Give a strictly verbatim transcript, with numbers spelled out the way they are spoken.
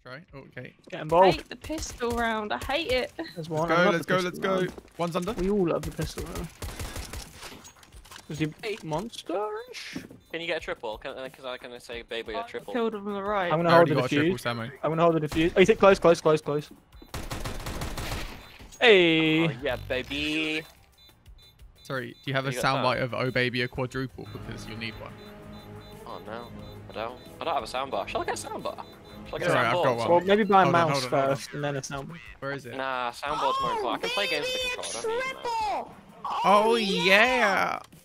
Try. Oh, okay. Get I involved. hate the pistol round. I hate it. There's one. Let's I go. love Let's the go. Let's pistol go. round. One's under. We all love the pistol round. Was he monster-ish? Can you get a triple? Can, uh, cause I can say baby a triple. Killed him on the right. I'm gonna I hold already the got a triple, defuse. Sammo. I'm gonna hold the defuse. Oh, you think close, close, close, close. Hey. Oh yeah, baby. Sorry, do you have a You got soundbite of "Oh Baby" a quadruple? Because you'll need one. Oh no, I don't. I don't have a soundbar. Shall I get a soundbar? Shall I get Sorry, a I've soundboard? got one. Well, maybe buy a Hold on, mouse hold on, hold on. first and then a soundboard. Where is it? Nah, soundboard's more important. I can play games with the controller. I don't need a mouse. Oh yeah!